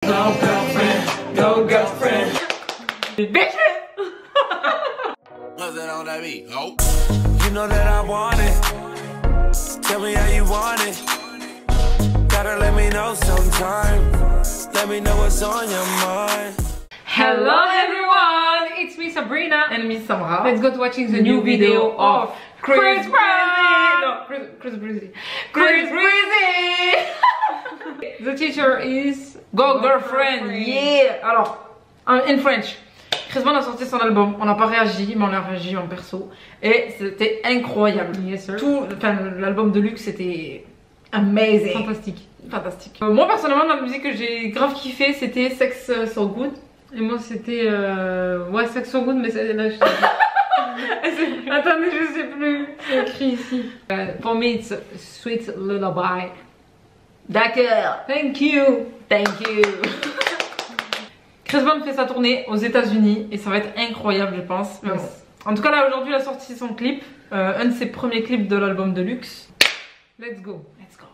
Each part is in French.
Go girlfriend, go girlfriend. Bitches! What's that on that beat? Oh. You know that I want it. Tell me how you want it. Gotta let me know sometime. Let me know what's on your mind. Hello everyone! It's me Sabrina and me Samra. Let's go to watching the new video of Chris Breezy! No, Chris Breezy. Chris Breezy! The teacher is Go Girlfriend! Yeah! Alors, in French. Chris Brown a sorti son album, on n'a pas réagi, mais on a réagi en perso. Et c'était incroyable. Yes, sir. L'album de luxe c'était amazing. Fantastique. Fantastique. Moi personnellement, la musique que j'ai grave kiffé, c'était Sex So Good. Et moi c'était ouais, Sex So Good, mais c'est là je Attendez, je sais plus. c'est écrit ici. For me, it's Sweet Lullaby. D'accord. Thank you. Thank you. Chris Brown fait sa tournée aux États-Unis et ça va être incroyable, je pense. Mais bon. En tout cas, là aujourd'hui, il a sorti son clip, un de ses premiers clips de l'album de luxe. Let's go. Let's go.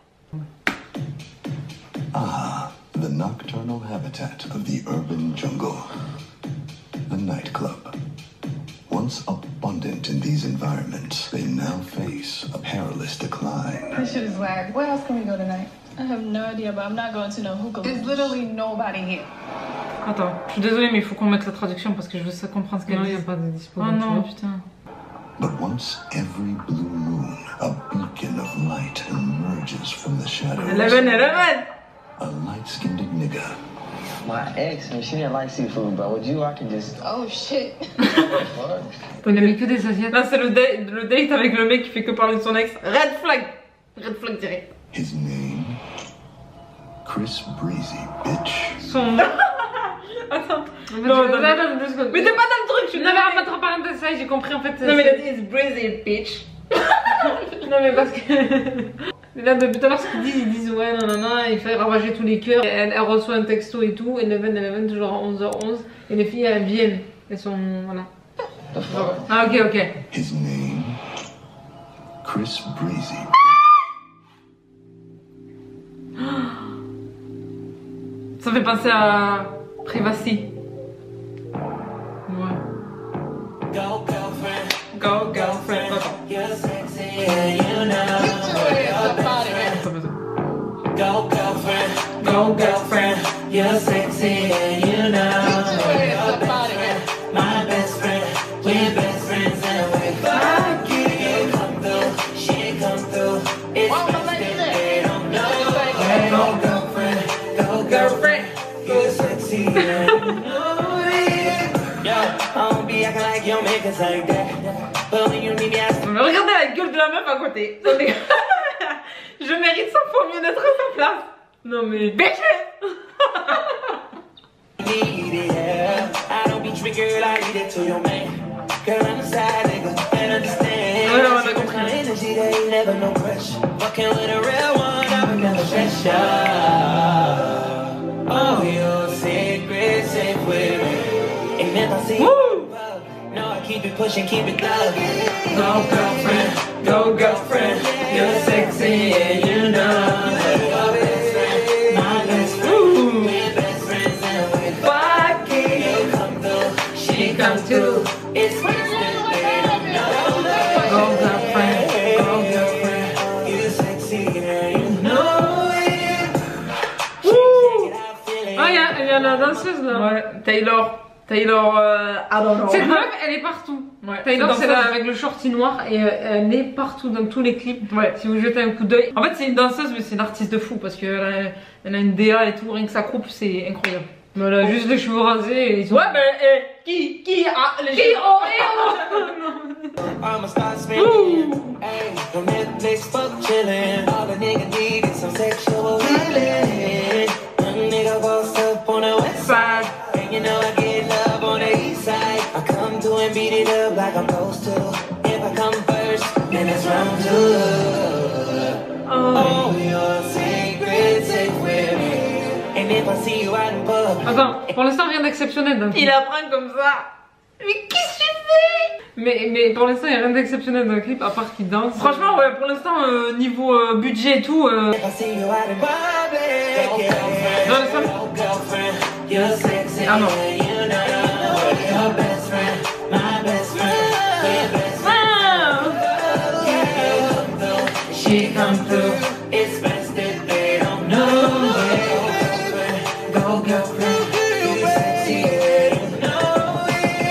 Ah, the nocturnal habitat of the urban jungle. The nightclub. Once abundant in these environments, they now face a perilous decline. This shit is whack. Where else can we go tonight? I have no idea, but I'm not going to no hookah. There's literally nobody here. Attends, je suis désolée, mais il faut qu'on mette la traduction parce que je veux ça comprendre ce qu'elle dit. Non, il n'y a pas de dispo. Oh non, putain. But once every blue moon, a beacon of light emerges from the shadows. 11. A light-skinned nigga. My ex, she didn't like seafood, bro. Would you like to just... Oh shit. Il a mis que des assiettes. Là, c'est le date avec le mec qui fait que parler de son ex. Red flag. Red flag direct. His name? Chris Breezy, bitch. Son nom. Attends. Mais t'es pas dans le truc, je Non mais entre parenthèses ça, j'ai compris en fait. Non mais il a dit it's Breezy bitch. Non mais parce que là depuis tout à l'heure ce qu'ils disent ouais nanana, il fait ravager tous les cœurs. Elle reçoit un texto et tout, 11 toujours à 11h11 et les filles elles viennent. Elles sont voilà. Ah ok. His name? Chris Breezy. Ça fait penser à Privacy. Ouais. Go girlfriend, Go girlfriend. you're sexy and you know. Go girlfriend, Go girlfriend. you're sexy and you know. My best friend, we're best friends and we're fucking. You come through, she come through. It's best that they don't know. Go girlfriend, go girlfriend, you're sexy and you know it. Yo, I don't be acting like your make us like that. But when you need me, I Regardez la gueule de la meuf à côté. Je mérite 100 fois mieux d'être à sa place. Non mais bitches. need it, yeah. I don't be triggered, I lead it to your man. Girl, I'm a side nigga, and understand. Ouais, on a compris. My energy, there ain't never no pressure. Fucking with a real one, I would never stress ya. Oh, your secret safe with me. And if I see you, no, I keep it pushing, keep it thugging. Go girlfriend. Go girlfriend. You're sexy and you know. Your best friend, my best friend. We're best friends and we're fucking. You come through, she comes through. It's best that they don't know. Go girlfriend. Go girlfriend. You're sexy and you know it. Ah il y a la danseuse là. Ouais, Taylor, I don't know. Cette meuf elle est partout. Ouais, Taylor c'est cette là danseuse. avec le shorty noir et elle est partout dans tous les clips. Ouais. Si vous jetez un coup d'œil. En fait, c'est une danseuse, mais c'est une artiste de fou parce qu'elle a une DA et tout, rien que sa coupe, c'est incroyable. Mais elle a juste les cheveux rasés et ils sont... Ouais, mais qui a les cheveux? I'ma start spending. Hey, no Netflix, fuck chillin'. All the nigga need is some sexual healing. One nigga boss up on the west side. And you know I get love on the east side. I come to and beat it up like I'm supposed to. If I come first, then it's round two. Oh, your secret safe with me. And if I see you out in public. Attends, pour l'instant rien d'exceptionnel dans le clip. Il apprend comme ça. Mais qu'est-ce que tu fais? Mais pour l'instant il n'y a rien d'exceptionnel dans le clip à part qu'il danse. Franchement, ouais, pour l'instant, niveau budget et tout. If I see you out in public. Dans le son. Girlfriend, You're sexy, Ah non. you know. Your best friend, my best friend. We're best friends. She come through. It's best that they don't know. Go girlfriend. You're sexy, you know.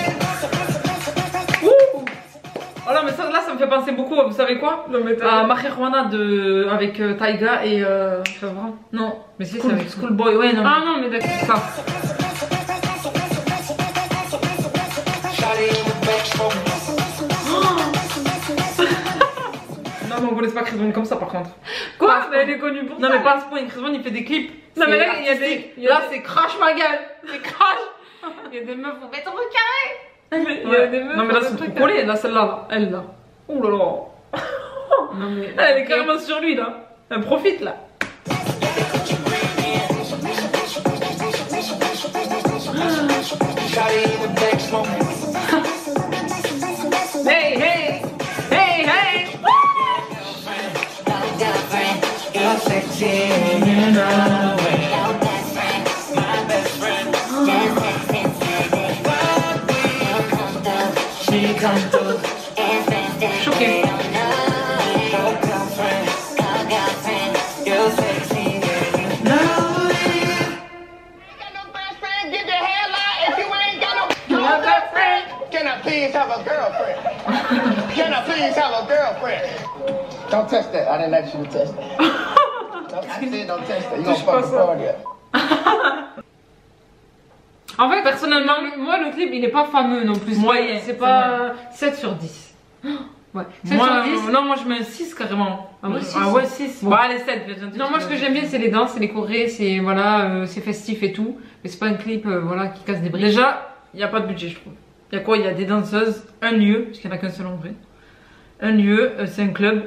Oh là, mais ça, là, ça me fait penser beaucoup, vous savez quoi? À Marijuana avec Taiga et. Non, mais si, c'est avec Schoolboy. Ouais, non. Ah non, mais d'accord. Ça. Non, mais on connaît pas Chris Brown comme ça par contre. Quoi? Mais elle est connue pour ça. Non, mais pas à ce point. Chris Brown il fait des clips. Non, mais là, il y a des. Là, c'est crash ma gueule. C'est crash. Il y a des meufs au béton carré. Il y a des meufs. Non, mais là, c'est trop collé. Là, celle-là, là. Elle, là. Oh là là. Non, mais. Elle est carrément sur lui, là. Elle profite, là. Hey, hey. Hey, hey. You're sexy, you know. Your best friend, my best friend. She come through. Choquée. Go girlfriend, you're sexy, you know. Got no best friend, get the hell out if you ain't got no best friend. Can I please have a girlfriend? Can I please have a girlfriend? Don't touch that. I didn't ask you to touch that. I said don't touch that. You gonna fuck the party up. En fait, personnellement, Moi, le clip, il est pas fameux non plus. Moyen, C'est pas 7 sur 10. Ouais. 7 moi, sur 10. non, moi je mets un 6 carrément. Ah ouais, 6. Ah ouais, 6. Bon. Bah, allez, 7. Non, moi, ce que j'aime bien, c'est les danses, c'est les chorés, c'est voilà, c'est festif et tout. Mais c'est pas un clip voilà, qui casse des briques. Déjà, il n'y a pas de budget, je trouve. Il y a quoi? Il y a des danseuses, un lieu, parce qu'il n'y en a qu'un seul en vrai. Un lieu, c'est un club,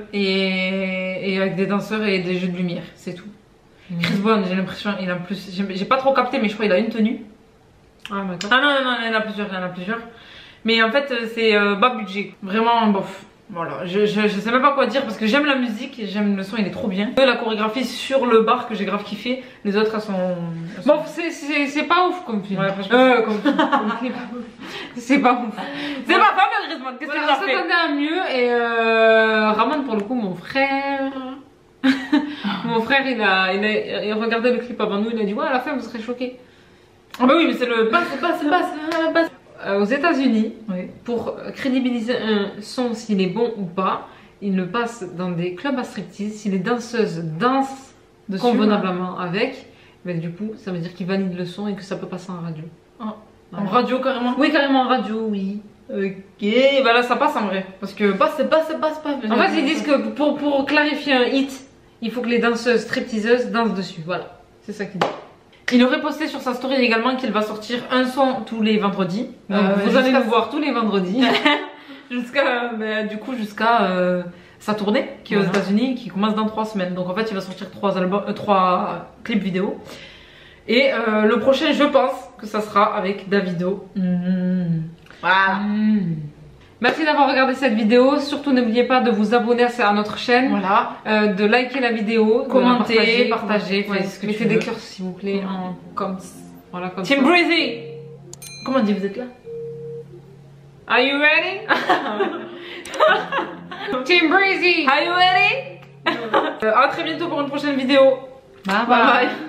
et avec des danseurs et des jeux de lumière, c'est tout. Chris Brown, j'ai l'impression, il a plus. J'ai pas trop capté, mais je crois qu'il a une tenue. Ah, d'accord. Ah non, il y en a plusieurs, il y en a plusieurs. Mais en fait, c'est bas budget. Vraiment, bof. Voilà, je sais même pas quoi dire parce que j'aime la musique, j'aime le son, il est trop bien. La chorégraphie sur le bar que j'ai grave kiffé, les autres elles sont. Bon, c'est pas ouf comme film. Ouais, franchement. Comme clip. C'est pas ouf. C'est pas fameux, Griezmann, qu'est-ce que Voilà, tu on as fait? s'attendait à mieux et Ramon, pour le coup, mon frère. Mon frère, il regardait le clip avant nous, il a dit ouais, à la fin vous serez choqués. Ah bah oui, mais c'est le basse. Aux États-Unis, Oui. pour crédibiliser un son s'il est bon ou pas, il le passe dans des clubs à striptease. Si les danseuses dansent Dessus, convenablement avec, mais du coup, ça veut dire qu'ils valident le son et que ça peut passer en radio. En radio carrément. Oui, carrément en radio, oui. Ok, bah là ça passe en vrai. Parce que basse, c'est basse. En fait, ils disent que pour clarifier un hit, il faut que les danseuses stripteaseuses dansent dessus. Voilà, c'est ça qu'il dit. Il aurait posté sur sa story également qu'il va sortir un son tous les vendredis. Donc Vous allez nous voir tous les vendredis. jusqu'à sa tournée qui est aux États-Unis, qui commence dans 3 semaines. Donc en fait, il va sortir 3 clips vidéo. Et le prochain, je pense que ça sera avec Davido. Voilà. Merci d'avoir regardé cette vidéo. Surtout n'oubliez pas de vous abonner à notre chaîne, Voilà. de liker la vidéo, Commenter, de partager, ouais, faites ce que mettez tu des veux. cœurs s'il vous plaît, voilà, comme Team ça. Breezy. Comment on dit, vous êtes là? Are you ready? Team Breezy. Are you ready? À très bientôt pour une prochaine vidéo. Bye Bye bye.